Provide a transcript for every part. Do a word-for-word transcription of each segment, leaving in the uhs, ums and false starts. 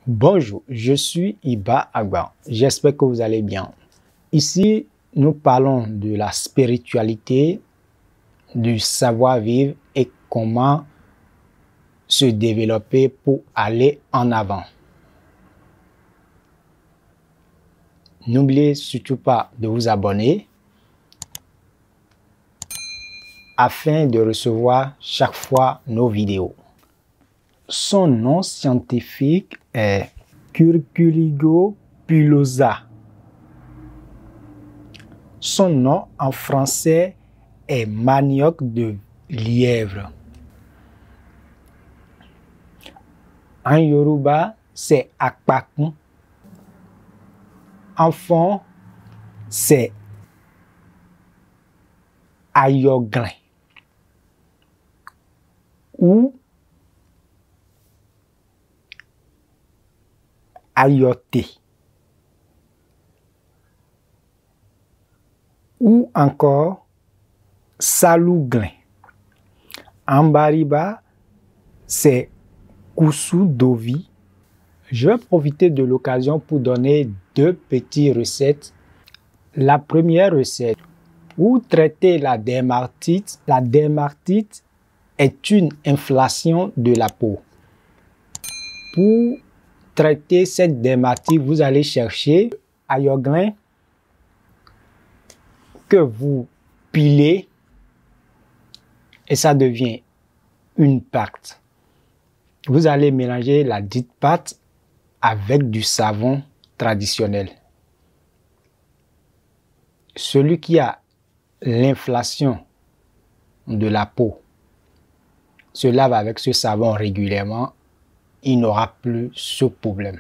Bonjour, je suis Iba Agba. J'espère que vous allez bien. Ici, nous parlons de la spiritualité, du savoir-vivre et comment se développer pour aller en avant. N'oubliez surtout pas de vous abonner afin de recevoir chaque fois nos vidéos. Son nom scientifique est Curculigo pilosa. Son nom en français est manioc de lièvre. En Yoruba, c'est akpakun. En fond, c'est ayogrin ou ayoté ou encore salouglin. En bariba, c'est koussou dovi. Je vais profiter de l'occasion pour donner deux petites recettes. La première recette, pour traiter la dermatite. La dermatite est une inflammation de la peau. Pour traiter cette dermatite, vous allez chercher ayogrin que vous pilez et ça devient une pâte. Vous allez mélanger la dite pâte avec du savon traditionnel. Celui qui a l'inflammation de la peau se lave avec ce savon régulièrement, il n'aura plus ce problème.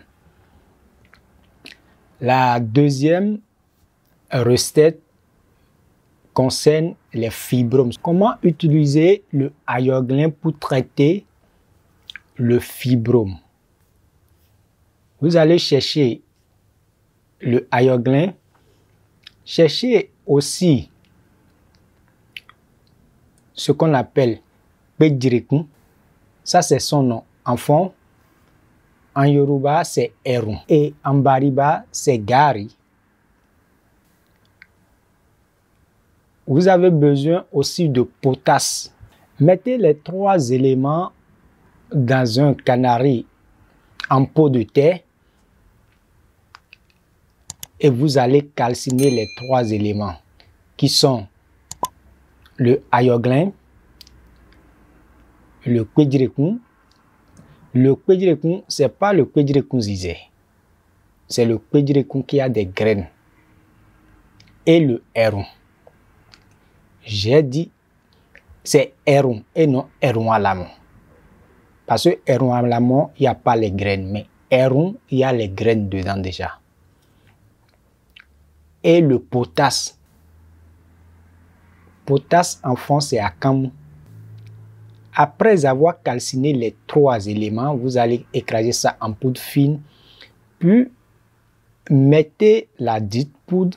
La deuxième recette concerne les fibromes. Comment utiliser le ayogrin pour traiter le fibrome? Vous allez chercher le ayogrin, cherchez aussi ce qu'on appelle pédirikun. Ça, c'est son nom. En fond, en Yoruba, c'est Erun. Et en Bariba, c'est Gari. Vous avez besoin aussi de potasse. Mettez les trois éléments dans un canari en pot de terre et vous allez calciner les trois éléments qui sont le ayogrin, le pédirikun. Le pédirikun, ce n'est pas le pédirikun zizé, c'est le pédirikun qui a des graines. Et le erun. J'ai dit c'est erun et non erun alamon. Parce que erun alamon, il n'y a pas les graines, mais erun, il y a les graines dedans déjà. Et le potasse. Potasse en fond, c'est akamu. Après avoir calciné les trois éléments, vous allez écraser ça en poudre fine, puis mettez la dite poudre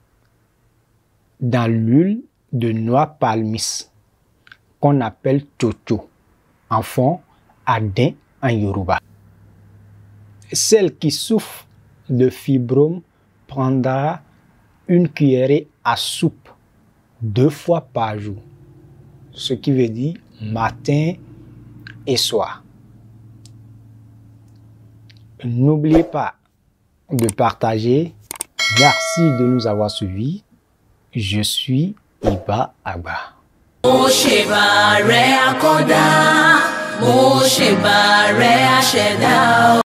dans l'huile de noix palmis qu'on appelle chocho, en fond adin en Yoruba. Celle qui souffre de fibrome prendra une cuillerée à soupe deux fois par jour, ce qui veut dire matin et soir. N'oubliez pas de partager. Merci de nous avoir suivis. Je suis Iba Agba. Mo ṣe bá rẹ akọ́dá, mo ṣe bá rẹ aṣẹ̀dá.